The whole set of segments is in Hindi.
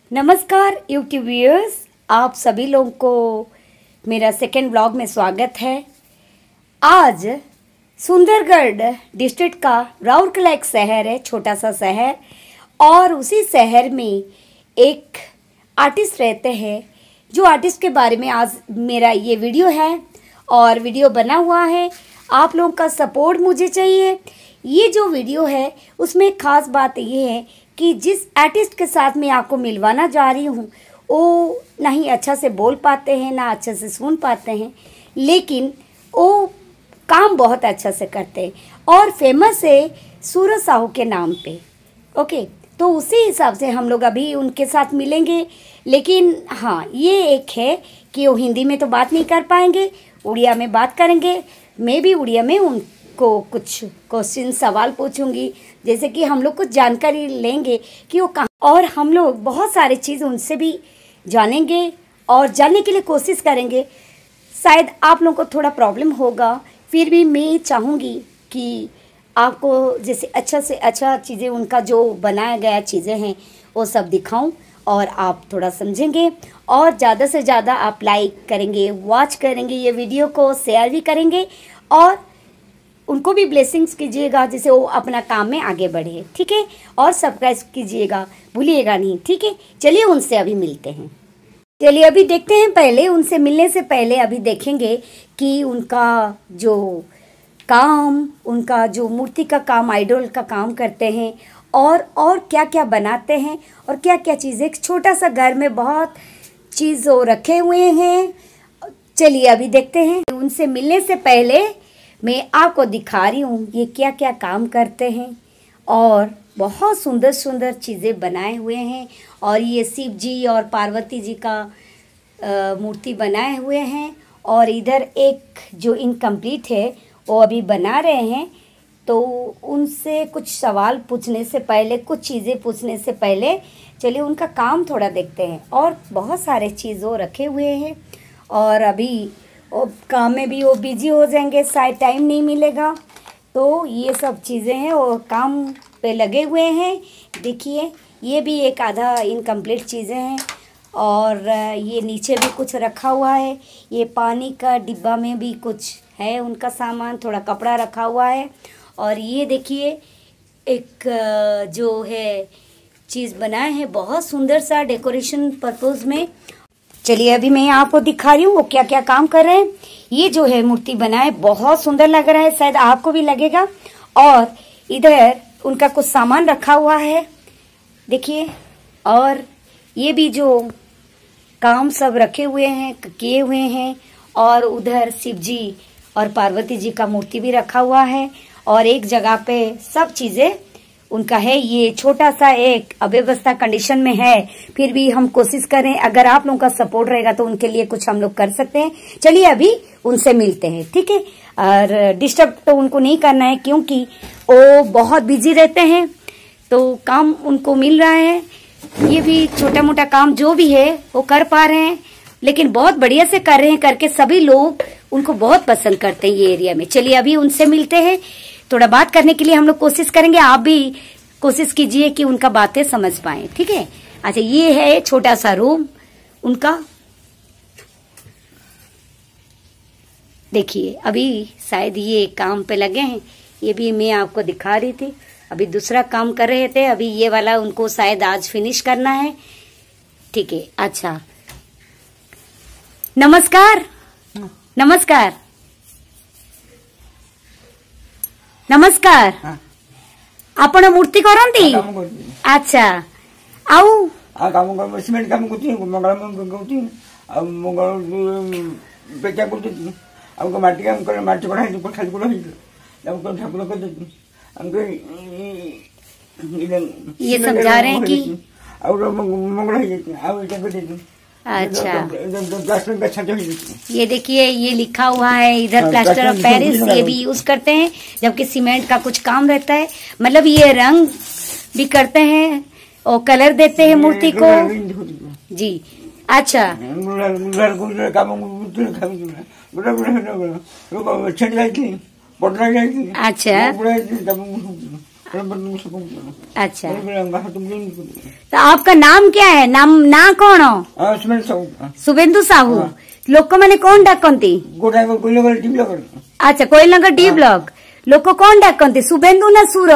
नमस्कार यूट्यूब व्यूअर्स, आप सभी लोगों को मेरा सेकेंड ब्लॉग में स्वागत है। आज सुंदरगढ़ डिस्ट्रिक्ट का राउरकेला एक शहर है, छोटा सा शहर, और उसी शहर में एक आर्टिस्ट रहते हैं। जो आर्टिस्ट के बारे में आज मेरा ये वीडियो है और वीडियो बना हुआ है। आप लोगों का सपोर्ट मुझे चाहिए। ये जो वीडियो है उसमें ख़ास बात ये है कि जिस आर्टिस्ट के साथ मैं आपको मिलवाना जा रही हूँ वो ना ही अच्छा से बोल पाते हैं ना अच्छे से सुन पाते हैं, लेकिन वो काम बहुत अच्छा से करते हैं और फेमस है सूरज साहू के नाम पे। ओके, तो उसी हिसाब से हम लोग अभी उनके साथ मिलेंगे। लेकिन हाँ, ये एक है कि वो हिंदी में तो बात नहीं कर पाएंगे, उड़िया में बात करेंगे। मैं भी उड़िया में उनको कुछ क्वेश्चन सवाल पूछूंगी, जैसे कि हम लोग कुछ जानकारी लेंगे कि वो कहाँ, और हम लोग बहुत सारी चीज़ उनसे भी जानेंगे और जानने के लिए कोशिश करेंगे। शायद आप लोगों को थोड़ा प्रॉब्लम होगा, फिर भी मैं चाहूँगी कि आपको जैसे अच्छा से अच्छा चीज़ें उनका जो बनाया गया चीज़ें हैं वो सब दिखाऊं और आप थोड़ा समझेंगे और ज़्यादा से ज़्यादा आप लाइक करेंगे, वॉच करेंगे, ये वीडियो को शेयर भी करेंगे और उनको भी ब्लेसिंग्स कीजिएगा जिससे वो अपना काम में आगे बढ़े। ठीक है, और सब्सक्राइब कीजिएगा, भूलिएगा नहीं। ठीक है, चलिए उनसे अभी मिलते हैं। चलिए अभी देखते हैं। पहले उनसे मिलने से पहले अभी देखेंगे कि उनका जो काम, उनका जो मूर्ति का काम, आइडल का काम करते हैं और क्या क्या बनाते हैं और क्या क्या चीज़ें। एक छोटा सा घर में बहुत चीज़ रखे हुए हैं। चलिए अभी देखते हैं। उनसे मिलने से पहले मैं आपको दिखा रही हूँ ये क्या क्या काम करते हैं और बहुत सुंदर सुंदर चीज़ें बनाए हुए हैं। और ये शिव जी और पार्वती जी का मूर्ति बनाए हुए हैं और इधर एक जो इनकम्प्लीट है वो अभी बना रहे हैं। तो उनसे कुछ सवाल पूछने से पहले, कुछ चीज़ें पूछने से पहले चलिए उनका काम थोड़ा देखते हैं। और बहुत सारे चीज़ों रखे हुए हैं और अभी वो काम में भी वो बिजी हो जाएंगे, शायद टाइम नहीं मिलेगा। तो ये सब चीज़ें हैं, वो काम पे लगे हुए हैं। देखिए ये भी एक आधा इनकम्प्लीट चीज़ें हैं और ये नीचे भी कुछ रखा हुआ है। ये पानी का डिब्बा में भी कुछ है उनका सामान, थोड़ा कपड़ा रखा हुआ है। और ये देखिए एक जो है चीज़ बनाए हैं बहुत सुंदर सा डेकोरेशन पर्पज़ में। चलिए अभी मैं आपको दिखा रही हूँ वो क्या क्या काम कर रहे हैं। ये जो है मूर्ति बनाए बहुत सुंदर लग रहा है, शायद आपको भी लगेगा। और इधर उनका कुछ सामान रखा हुआ है, देखिए। और ये भी जो काम सब रखे हुए हैं, किए हुए हैं। और उधर शिव जी और पार्वती जी का मूर्ति भी रखा हुआ है और एक जगह पे सब चीजें उनका है। ये छोटा सा एक अव्यवस्था कंडीशन में है, फिर भी हम कोशिश करें, अगर आप लोगों का सपोर्ट रहेगा तो उनके लिए कुछ हम लोग कर सकते हैं। चलिए अभी उनसे मिलते हैं, ठीक है। और डिस्टर्ब तो उनको नहीं करना है क्योंकि वो बहुत बिजी रहते हैं, तो काम उनको मिल रहा है। ये भी छोटा मोटा काम जो भी है वो कर पा रहे हैं, लेकिन बहुत बढ़िया से कर रहे हैं, करके सभी लोग उनको बहुत पसंद करते हैं ये एरिया में। चलिए अभी उनसे मिलते हैं। थोड़ा बात करने के लिए हम लोग कोशिश करेंगे, आप भी कोशिश कीजिए कि उनका बातें समझ पाए, ठीक है। अच्छा, ये है छोटा सा रूम उनका, देखिए। अभी शायद ये काम पे लगे हैं, ये भी मैं आपको दिखा रही थी। अभी दूसरा काम कर रहे थे, अभी ये वाला उनको शायद आज फिनिश करना है, ठीक है। अच्छा, नमस्कार। नमस्कार नमस्कार। आपण मूर्ति करती? अच्छा, आउ काम सिमेंट काम करती, मंगल करती, पेचा करती, हमको माटी काम कर, माटी पढ़ाई खाली पढ़ाई हमको ठाकुर कर देती, हमको ये समझा रहे हैं कि और मंगल कर देती। अच्छा, ये देखिए ये लिखा हुआ है इधर प्लास्टर ऑफ पेरिस, ये भी यूज करते हैं, जबकि सीमेंट का कुछ काम रहता है। मतलब ये रंग भी करते हैं और कलर देते हैं मूर्ति को जी। अच्छा, अच्छा अच्छा, तो आपका नाम क्या है? ना कौन हो? शुभेन्दु साहू। लोक मैंने कौन डाकती? अच्छा, कोइलनगर डी ब्लॉक। लोक कौन डाकती? शुभेन्दु ना सुर?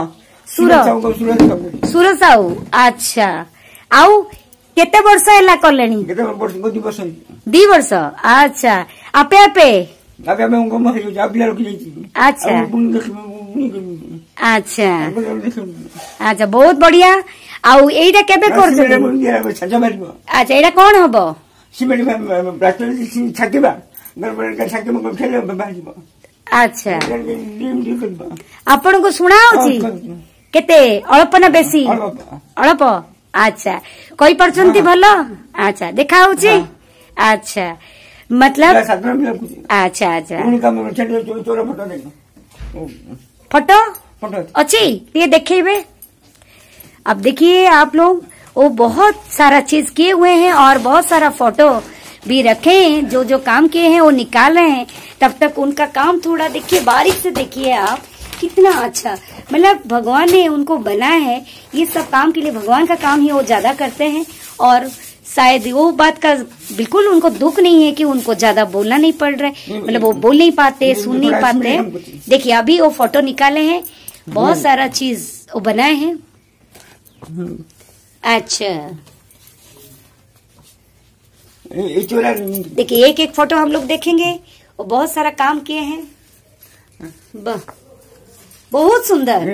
सुर साहू। अच्छा, आउ केते वर्ष है कलेनी? 2 वर्ष। अच्छा, आपे आपे? अच्छा अच्छा अच्छा, बहुत बढ़िया। आउ एटा केबे कर? अच्छा, एटा कौन हबो? अच्छा, आपण को सुना होची केते? अल्प ना बेसी? अल्प। अच्छा, कोई परचंती भलो? अच्छा, देखा होची? अच्छा, मतलब अच्छा अच्छा, फोटो अच्छी ये देखेबे। अब देखिए आप लोग, वो बहुत सारा चीज किए हुए हैं और बहुत सारा फोटो भी रखे हैं। जो जो काम किए हैं वो निकाल रहे हैं। तब तक उनका काम थोड़ा देखिए, बारीक से देखिए आप, कितना अच्छा, मतलब भगवान ने उनको बनाया है। ये सब काम के लिए भगवान का काम ही वो ज्यादा करते हैं। और शायद वो बात का बिल्कुल उनको दुख नहीं है कि उनको ज्यादा बोलना नहीं पड़ रहा है, मतलब वो बोल नहीं पाते, सुन नहीं पाते। देखिए अभी वो फोटो निकाले हैं, बहुत सारा चीज वो बनाए हैं। अच्छा, देखिए एक एक फोटो हम लोग देखेंगे। वो बहुत सारा काम किए हैं, बहुत सुंदर।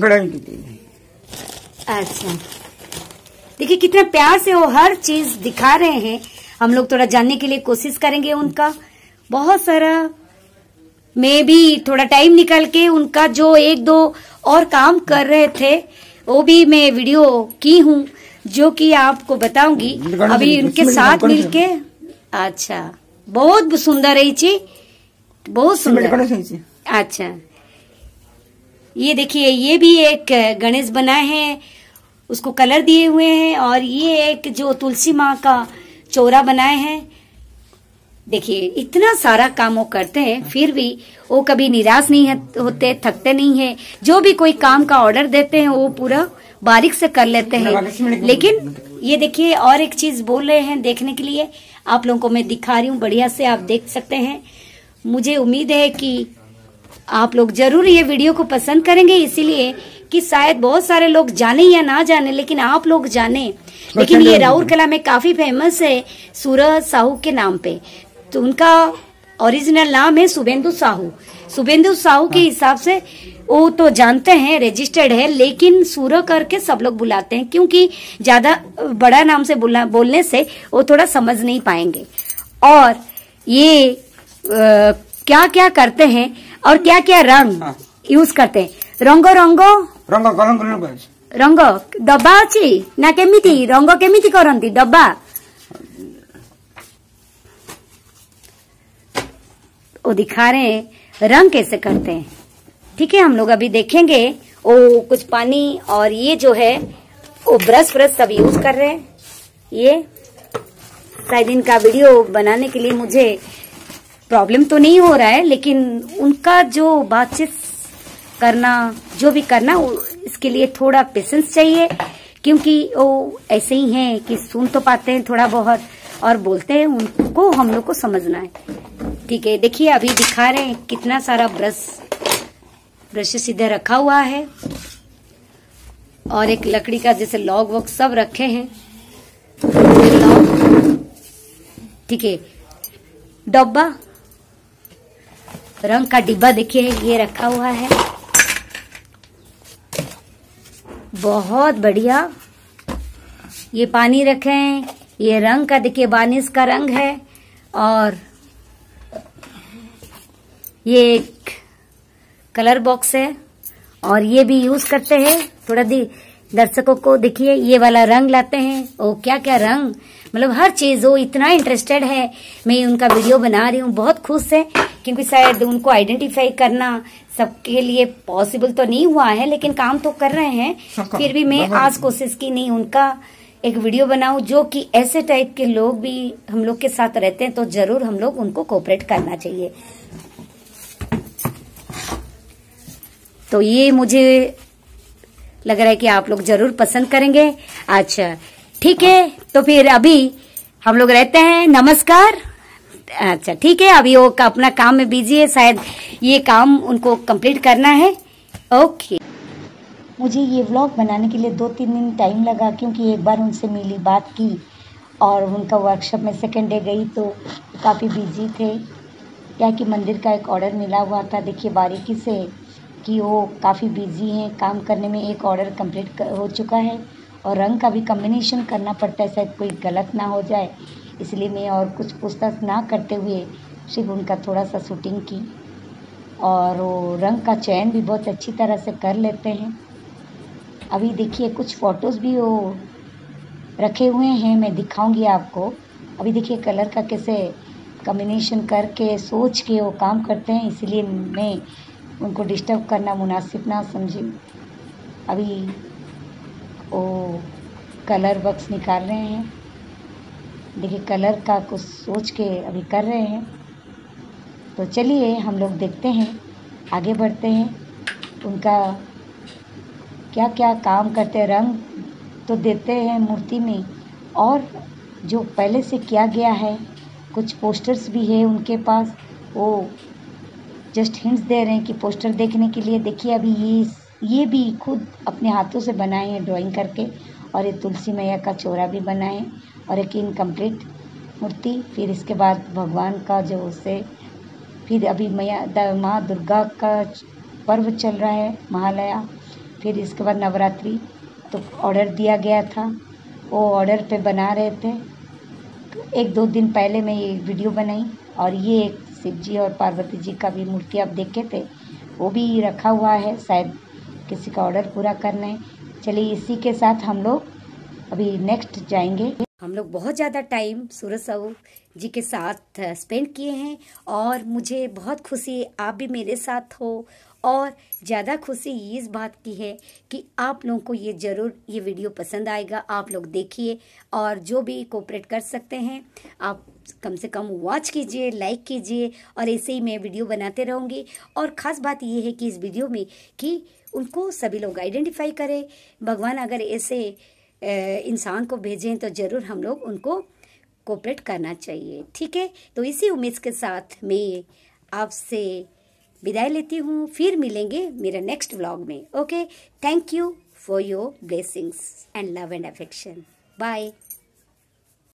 अच्छा, देखिए कितना प्यार से वो हर चीज दिखा रहे हैं। हम लोग थोड़ा जानने के लिए कोशिश करेंगे उनका। बहुत सारा, मैं भी थोड़ा टाइम निकाल के उनका जो 1-2 और काम कर रहे थे वो भी मैं वीडियो की हूँ, जो कि आपको बताऊंगी अभी उनके साथ मिलके। अच्छा, बहुत सुंदर है ची, बहुत सुंदर। अच्छा, ये देखिए, ये भी एक गणेश बनाए हैं, उसको कलर दिए हुए हैं। और ये एक जो तुलसी माँ का चौरा बनाए हैं। देखिए इतना सारा काम वो करते हैं, फिर भी वो कभी निराश नहीं होते, थकते नहीं है। जो भी कोई काम का ऑर्डर देते हैं वो पूरा बारीक से कर लेते हैं। लेकिन ये देखिए और एक चीज बोल रहे हैं देखने के लिए, आप लोगों को मैं दिखा रही हूँ, बढ़िया से आप देख सकते हैं। मुझे उम्मीद है कि आप लोग जरूर ये वीडियो को पसंद करेंगे, इसीलिए कि शायद बहुत सारे लोग जाने या ना जाने, लेकिन आप लोग जाने। लेकिन ये राउरकेला में काफी फेमस है सूरज साहू के नाम पे। तो उनका ओरिजिनल नाम है शुभेन्दु साहू। शुभेन्दु साहू के हिसाब से वो तो जानते हैं, रजिस्टर्ड है, लेकिन सूर करके सब लोग बुलाते हैं, क्योंकि ज्यादा बड़ा नाम से बोलने से वो थोड़ा समझ नहीं पाएंगे। और ये क्या क्या करते हैं और क्या क्या रंग यूज करते हैं। रंग डब्बा अच्छी ना, केमिति रंग केमिति करती डब्बा? वो दिखा रहे हैं रंग कैसे करते हैं। ठीक है, हम लोग अभी देखेंगे। वो कुछ पानी और ये जो है वो ब्रश सब यूज कर रहे हैं। ये शायद इनका वीडियो बनाने के लिए मुझे प्रॉब्लम तो नहीं हो रहा है, लेकिन उनका जो बातचीत करना, जो भी करना, इसके लिए थोड़ा पेशेंस चाहिए, क्योंकि वो ऐसे ही हैं कि सुन तो पाते हैं थोड़ा बहुत और बोलते हैं, उनको हम लोग को समझना है। ठीक है, देखिए अभी दिखा रहे हैं कितना सारा ब्रश सीधे रखा हुआ है और एक लकड़ी का जैसे लॉग वॉग सब रखे हैं। ठीक है, डब्बा, रंग का डिब्बा देखिए ये रखा हुआ है, बहुत बढ़िया। ये पानी रखे हैं, ये रंग का देखिए बानिश का रंग है। और ये एक कलर बॉक्स है और ये भी यूज करते हैं। थोड़ा दर्शकों को देखिए ये वाला रंग लाते हैं। ओ क्या क्या रंग, मतलब हर चीज वो इतना इंटरेस्टेड है। मैं उनका वीडियो बना रही हूँ, बहुत खुश है, क्योंकि शायद उनको आइडेंटिफाई करना सबके लिए पॉसिबल तो नहीं हुआ है, लेकिन काम तो कर रहे हैं। फिर भी मैं आज कोशिश की नहीं उनका एक वीडियो बनाऊं, जो कि ऐसे टाइप के लोग भी हम लोग के साथ रहते हैं, तो जरूर हम लोग उनको कोऑपरेट करना चाहिए। तो ये मुझे लग रहा है कि आप लोग जरूर पसंद करेंगे। अच्छा ठीक है, तो फिर अभी हम लोग रहते हैं, नमस्कार। अच्छा ठीक है, अभी वो अपना काम में बिजी है, शायद ये काम उनको कंप्लीट करना है। ओके। मुझे ये व्लॉग बनाने के लिए 2-3 दिन टाइम लगा, क्योंकि एक बार उनसे मिली, बात की, और उनका वर्कशॉप में सेकेंड डे गई तो काफ़ी बिजी थे। क्या कि मंदिर का एक ऑर्डर मिला हुआ था, देखिए बारीकी से कि वो काफ़ी बिजी हैं काम करने में। एक ऑर्डर कंप्लीट हो चुका है और रंग का भी कम्बिनेशन करना पड़ता है, शायद कोई गलत ना हो जाए, इसलिए मैं और कुछ पूछताछ ना करते हुए सिर्फ उनका थोड़ा सा शूटिंग की। और वो रंग का चयन भी बहुत अच्छी तरह से कर लेते हैं। अभी देखिए कुछ फ़ोटोज़ भी वो रखे हुए हैं, मैं दिखाऊंगी आपको। अभी देखिए कलर का कैसे कम्बिनेशन करके सोच के वो काम करते हैं, इसलिए मैं उनको डिस्टर्ब करना मुनासिब ना समझी। अभी वो कलर बॉक्स निकाल रहे हैं, देखिए कलर का कुछ सोच के अभी कर रहे हैं। तो चलिए हम लोग देखते हैं, आगे बढ़ते हैं। उनका क्या क्या काम करते हैं, रंग तो देते हैं मूर्ति में, और जो पहले से किया गया है कुछ पोस्टर्स भी है उनके पास, वो जस्ट हिंट्स दे रहे हैं कि पोस्टर देखने के लिए। देखिए अभी ये भी खुद अपने हाथों से बनाए हैं ड्राइंग करके, और ये तुलसी मैया का चोरा भी बनाए, और एक इनकम्प्लीट मूर्ति। फिर इसके बाद भगवान का जो उसे, फिर अभी माँ दुर्गा का पर्व चल रहा है, महालया, फिर इसके बाद नवरात्रि, तो ऑर्डर दिया गया था, वो ऑर्डर पे बना रहे थे। तो 1-2 दिन पहले मैं ये वीडियो बनाई, और ये एक शिव जी और पार्वती जी का भी मूर्ति आप देखे थे, वो भी रखा हुआ है, शायद किसी का ऑर्डर पूरा करना है। चलिए इसी के साथ हम लोग अभी नेक्स्ट जाएंगे। हम लोग बहुत ज़्यादा टाइम सूरज साहू जी के साथ स्पेंड किए हैं, और मुझे बहुत खुशी आप भी मेरे साथ हो। और ज़्यादा खुशी इस बात की है कि आप लोगों को ये ज़रूर ये वीडियो पसंद आएगा। आप लोग देखिए, और जो भी कोऑपरेट कर सकते हैं आप कम से कम वॉच कीजिए, लाइक कीजिए, और ऐसे ही मैं वीडियो बनाते रहूँगी। और ख़ास बात ये है कि इस वीडियो में कि उनको सभी लोग आइडेंटिफाई करें। भगवान अगर ऐसे इंसान को भेजें तो ज़रूर हम लोग उनको कोऑपरेट करना चाहिए। ठीक है, तो इसी उम्मीद के साथ मैं आपसे विदाई लेती हूँ, फिर मिलेंगे मेरा नेक्स्ट व्लॉग में। Okay, thank you for your blessings and love and affection. Bye.